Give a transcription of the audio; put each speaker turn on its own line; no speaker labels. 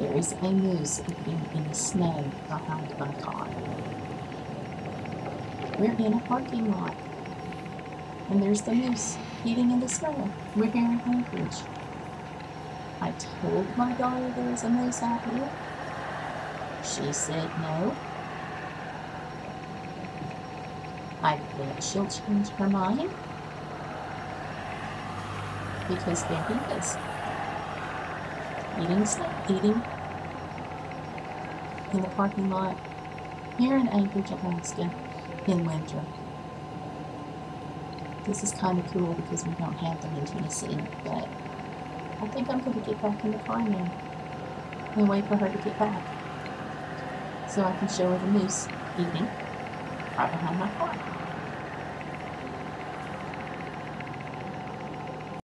There is a moose eating in the snow behind my car. We're in a parking lot, and there's the moose eating in the snow. We're here in Anchorage. I told my daughter there was a moose out here. She said no. I bet she'll change her mind, because there he is, eating in the parking lot here in Anchorage, Alaska, in winter. This is kind of cool because we don't have them in Tennessee, but I think I'm going to get back in the car now and wait for her to get back so I can show her the moose eating right behind my car.